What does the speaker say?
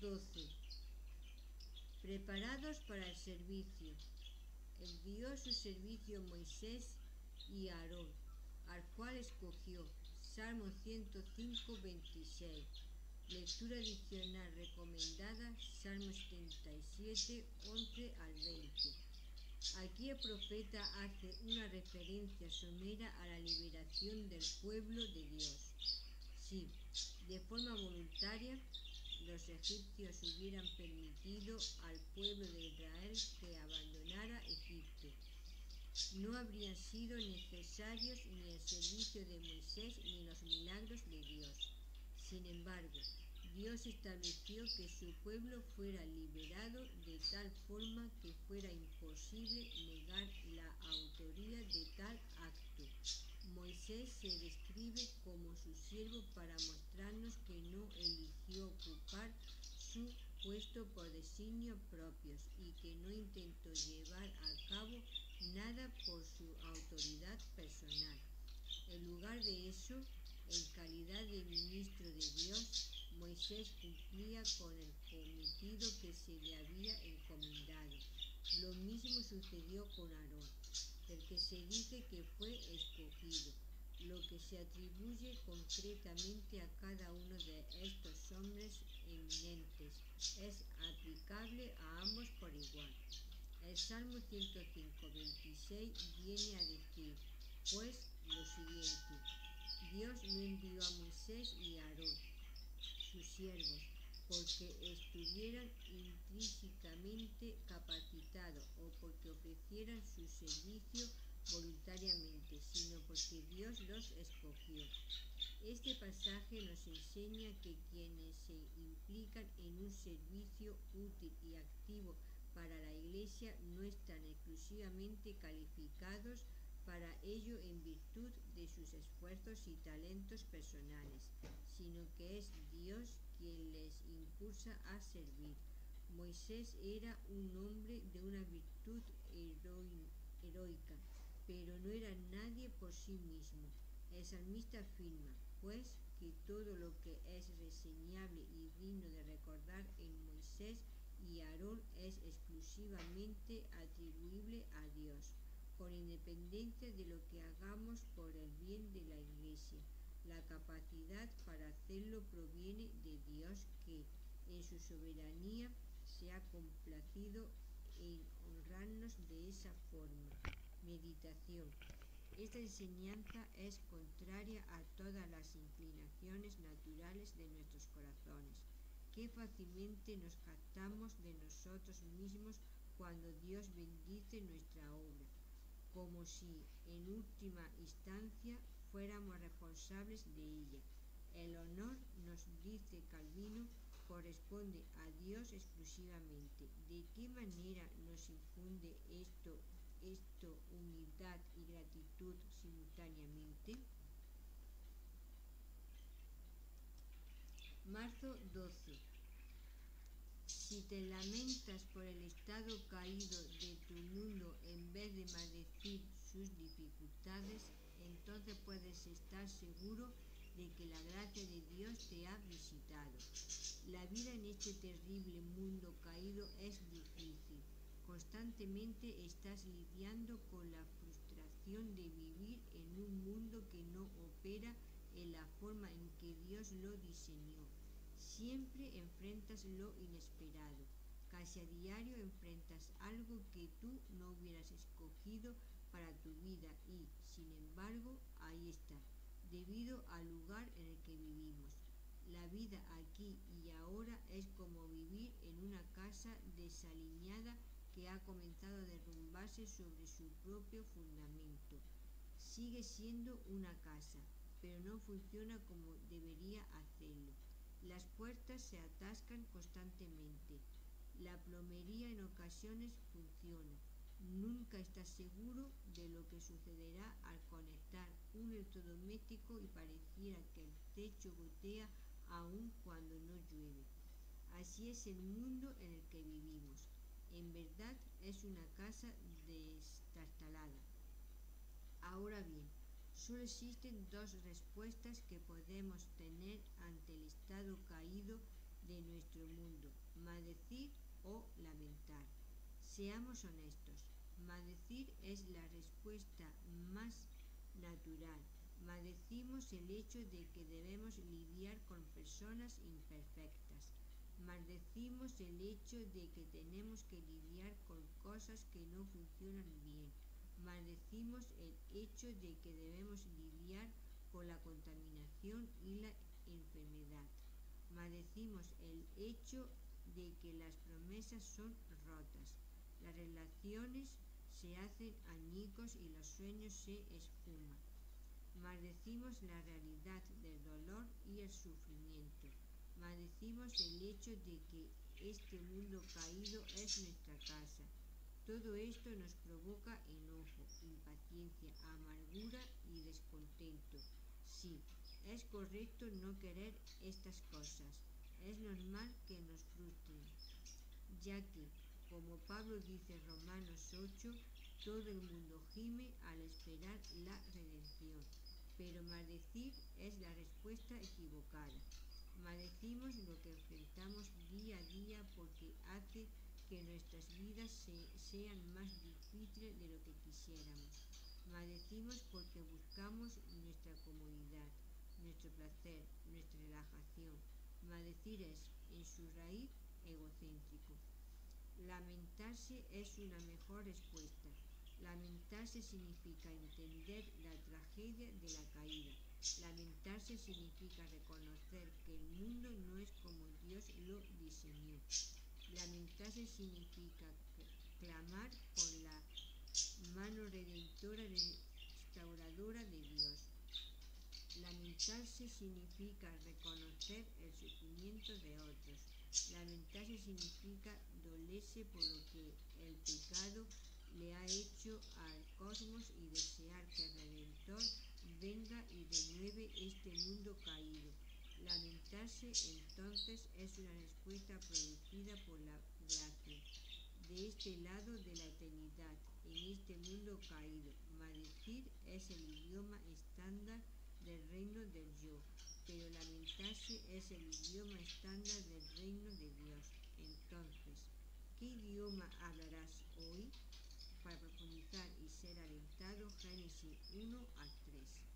12. Preparados para el servicio. Envió a su servicio Moisés y Aarón, al cual escogió. Salmo 105, 26. Lectura adicional recomendada, Salmo 77, 11 al 20. Aquí el profeta hace una referencia somera a la liberación del pueblo de Dios. Si, de forma voluntaria, los egipcios hubieran permitido al pueblo de Israel que abandonara Egipto, no habrían sido necesarios ni el servicio de Moisés ni los milagros de Dios. Sin embargo, Dios estableció que su pueblo fuera liberado de tal forma que fuera imposible negar la autoría de tal acto. Moisés se describe como su siervo para mostrarnos que no eligió ocupar su puesto por designio propios y que no intentó llevar a cabo nada por su autoridad personal. En lugar de eso, en calidad de ministro de Dios, Moisés cumplía con el cometido que se le había encomendado. Lo mismo sucedió con Aarón, del que se dice que fue escogido. Lo que se atribuye concretamente a cada uno de estos hombres eminentes es aplicable a ambos por igual. El Salmo 105, 26 viene a decir, pues, lo siguiente: Dios no envió a Moisés y a Aarón, sus siervos, porque estuvieran intrínsecamente capacitados o porque ofrecieran su servicio voluntariamente, sino porque Dios los escogió. Este pasaje nos enseña que quienes se implican en un servicio útil y activo para la Iglesia no están exclusivamente calificados para ello en virtud de sus esfuerzos y talentos personales, sino que es Dios quien les impulsa a servir. Moisés era un hombre de una virtud heroica, pero no era nadie por sí mismo. El salmista afirma, pues, que todo lo que es reseñable y digno de recordar en Moisés y Aarón es exclusivamente atribuible a Dios, con independencia de lo que hagamos por el bien de la Iglesia. La capacidad para hacerlo proviene de Dios que, en su soberanía, se ha complacido en honrarnos de esa forma. Meditación. Esta enseñanza es contraria a todas las inclinaciones naturales de nuestros corazones. Qué fácilmente nos jactamos de nosotros mismos cuando Dios bendice nuestra obra, como si, en última instancia, fuéramos responsables de ella. El honor, nos dice Calvino, corresponde a Dios exclusivamente. ¿De qué manera nos infunde esto humildad y gratitud simultáneamente? Marzo 12. Si te lamentas por el estado caído de tu mundo en vez de maldecir sus dificultades, entonces puedes estar seguro de que la gracia de Dios te ha visitado. La vida en este terrible mundo caído es difícil. Constantemente estás lidiando con la frustración de vivir en un mundo que no opera en la forma en que Dios lo diseñó. Siempre enfrentas lo inesperado. Casi a diario enfrentas algo que tú no hubieras escogido para tu vida y, sin embargo, ahí está, debido al lugar en el que vivimos. La vida aquí y ahora es como vivir en una casa desaliñada que ha comenzado a derrumbarse sobre su propio fundamento. Sigue siendo una casa, pero no funciona como debería hacerlo. Las puertas se atascan constantemente. La plomería en ocasiones funciona. Nunca estás seguro de lo que sucederá al conectar un electrodoméstico y pareciera que el techo gotea aun cuando no llueve. Así es el mundo en el que vivimos. En verdad es una casa destartalada. Ahora bien, solo existen dos respuestas que podemos tener ante el estado caído de nuestro mundo, maldecir o lamentar. Seamos honestos, maldecir es la respuesta más natural. Maldecimos el hecho de que debemos lidiar con personas imperfectas. Maldecimos el hecho de que tenemos que lidiar con cosas que no funcionan bien. Maldecimos el hecho de que debemos lidiar con la contaminación y la enfermedad. Maldecimos el hecho de que las promesas son rotas. Las relaciones se hacen añicos y los sueños se esfuman. Maldecimos la realidad del dolor y el sufrimiento. Maldecimos el hecho de que este mundo caído es nuestra casa. Todo esto nos provoca enojo, impaciencia, amargura y descontento. Sí, es correcto no querer estas cosas. Es normal que nos frustren, ya que, como Pablo dice en Romanos 8, todo el mundo gime al esperar la redención. Pero maldecir es la respuesta equivocada. Maldecimos lo que enfrentamos día a día porque hace que nuestras vidas sean más difíciles de lo que quisiéramos. Maldecimos porque buscamos nuestra comodidad, nuestro placer, nuestra relajación. Maldecir es, en su raíz, egocéntrico. Lamentarse es una mejor respuesta. Lamentarse significa entender la tragedia de la caída. Lamentarse significa reconocer que el mundo no es como Dios lo diseñó. Lamentarse significa clamar por la mano redentora y restauradora de Dios. Lamentarse significa reconocer el sufrimiento de otros. Lamentarse significa dolerse por lo que el pecado le ha hecho al cosmos y desear que el Redentor venga y renueve este mundo caído. Lamentarse entonces es una respuesta producida por la gracia. De este lado de la eternidad, en este mundo caído, maldecir es el idioma estándar del reino del yo, pero lamentarse es el idioma estándar del reino de Dios. Entonces, ¿qué idioma hablarás hoy? Para profundizar y ser alentado, Génesis 1 al 3.